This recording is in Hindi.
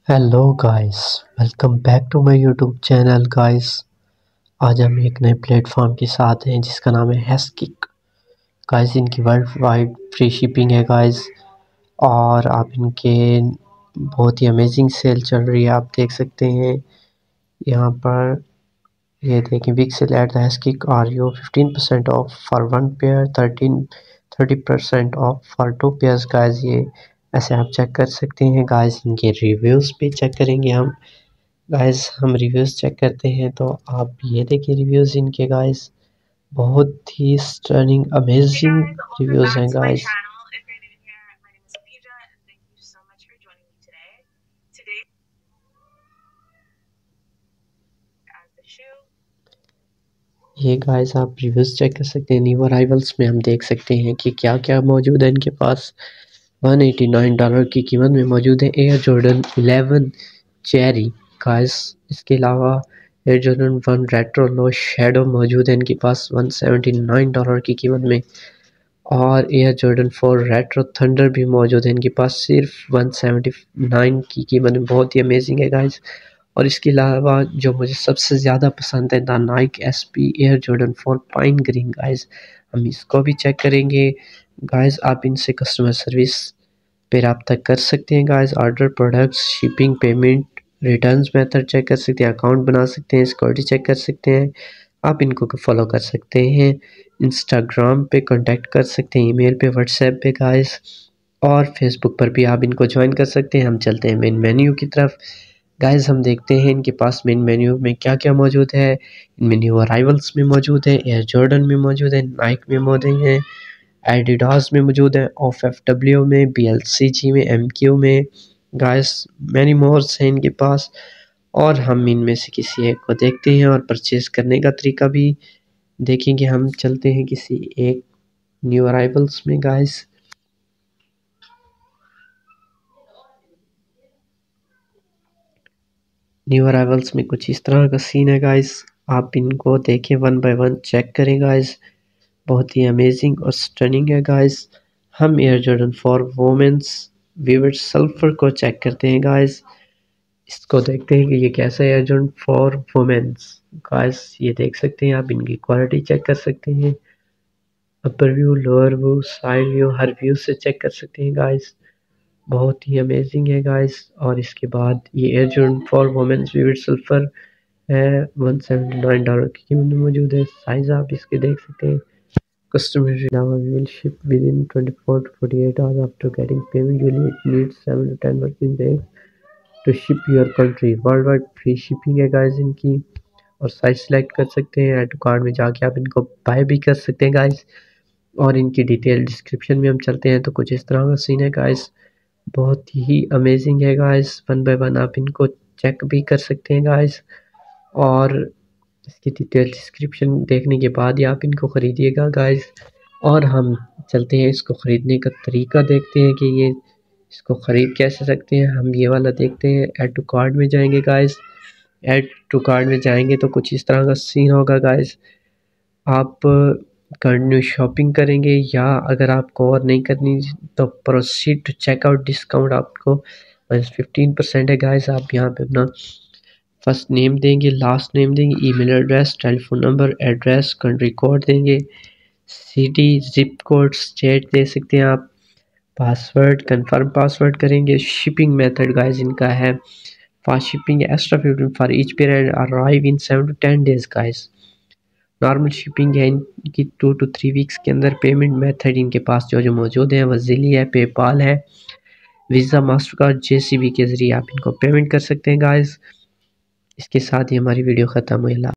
Hello guys, welcome back to my YouTube channel guys. आज हम एक नए प्लेटफॉर्म के साथ हैं जिसका नाम है हैशकिक। गाइस, इनकी वर्ल्ड वाइड फ्री शिपिंग है गाइस। और आप इनके बहुत ही अमेजिंग सेल चल रही है, आप देख सकते हैं यहाँ पर। ये देखिए, big sale at the Hashkick are you 15% off for one pair, 30% off for two pairs guys. ये ऐसे आप चेक कर सकते हैं गाइस। इनके रिव्यूज़ भी चेक करेंगे हम गाइस। हम रिव्यूज़ चेक करते हैं तो आप ये देखिए रिव्यूज़ इनके गाइस, बहुत ही स्टनिंग अमेजिंग रिव्यूज़ हैं गाइस। ये गाइस आप रिव्यूज़ चेक कर सकते हैं। न्यू अराइवल्स में हम देख सकते हैं कि क्या क्या मौजूद है इनके पास। $189 की कीमत में मौजूद है एयर जॉर्डन 11 चेरी गाइस। इसके अलावा Air Jordan 1 retro low shadow मौजूद है इनके पास $179 की कीमत में। और एयर जॉर्डन 4 रेट्रो थंडर भी मौजूद है इनके पास सिर्फ 179 की कीमत में। बहुत ही अमेजिंग है गाइस। और इसके अलावा जो मुझे सबसे ज़्यादा पसंद है, the Nike SP Air Jordan 4 pine green guys. हम इसको भी चेक करेंगे गाइस। आप इनसे कस्टमर सर्विस पे रब्ता कर सकते हैं guys. Order, products, shipping, payment, returns method check कर सकते हैं, अकाउंट बना सकते हैं, सिक्योरिटी चेक कर सकते हैं। आप इनको फॉलो कर सकते हैं, इंस्टाग्राम पे कांटेक्ट कर सकते हैं, ईमेल पे, व्हाट्सएप पे गाइस। और फेसबुक पर भी आप इनको ज्वाइन कर सकते हैं। हम चलते हैं मेन मेन्यू की तरफ गाइस। हम देखते हैं इनके पास मेन मेन्यू में क्या क्या मौजूद है। इनमें न्यू अराइवल्स में मौजूद है, एयर जॉर्डन में मौजूद है, नाइक में मौजूद है, एडिडास में मौजूद है, ऑफ एफ डब्ल्यू में, BLCG में, MQ में गाइस। मैनी मोर्स हैं इनके पास। और हम इनमें से किसी एक को देखते हैं और परचेज करने का तरीका भी देखेंगे। हम चलते हैं किसी एक न्यू अराइवल्स में गाइस। न्यू अराइवल्स में कुछ इस तरह का सीन है गाइस। आप इनको देखें, वन बाय वन चेक करें गाइस। बहुत ही अमेजिंग और स्टनिंग है गाइस। हम Air Jordan 4 women's vivid sulfur को चेक करते हैं गाइस। इसको देखते हैं कि ये कैसा है, एयर जॉर्डन 4 वोमेंस गाइस। ये देख सकते हैं आप, इनकी क्वालिटी चेक कर सकते हैं। Upper view, lower view, side view, हर व्यू से चेक कर सकते हैं गाइस। बहुत ही अमेजिंग है गाइस। और इसके बाद ये Air Jordan 4 women's vivid sulfur है, $179 की कीमत में मौजूद है। साइज आप इसके देख सकते हैं। कस्टमर अलावा we will ship within 24 to 48 hours after getting payment. Usually it needs 7 to 10 working days to ship your country. World wide free shipping है गाइस इनकी। और साइज सेलेक्ट कर सकते हैं, ऐड टू कार्ट में जाके आप इनको बाय भी कर सकते हैं गाइस। और इनकी डिटेल डिस्क्रिप्शन में हम चलते हैं तो कुछ इस तरह का सीन है गाइस। बहुत ही अमेजिंग है गाइस। वन बाय वन आप इनको चेक भी कर सकते हैं गाइस। और इसकी डिटेल डिस्क्रिप्शन देखने के बाद ही आप इनको ख़रीदिएगा गाइस। और हम चलते हैं, इसको ख़रीदने का तरीका देखते हैं कि ये इसको ख़रीद कैसे सकते हैं। हम ये वाला देखते हैं, ऐड टू कार्ट में जाएंगे गाइस। ऐड टू कार्ट में जाएंगे तो कुछ इस तरह का सीन होगा गाइस। आप कंटिन्यू शॉपिंग करेंगे, या अगर आपको और नहीं करनी तो प्रोसीड टू चेकआउट। डिस्काउंट आपको -15% है गाइस। आप यहाँ पे अपना फर्स्ट नेम देंगे, लास्ट नेम देंगे, email address, telephone number, address, country code देंगे, सिटी, जिप कोड, स्टेट दे सकते हैं आप। पासवर्ड, कंफर्म पासवर्ड करेंगे। शिपिंग मेथड गाइस इनका है fast shipping, extra 15 for each pair and arrive in 7 to 10 days guys. Normal shipping है इनकी 2 to 3 वीक्स के अंदर। पेमेंट मेथड इनके पास जो मौजूद है, वजीली है, पेपाल है, वीज़ा, मास्टर कार्ड, JCB के ज़रिए आप इनको पेमेंट कर सकते हैं गाइस। इसके साथ ही हमारी वीडियो ख़त्म हुई।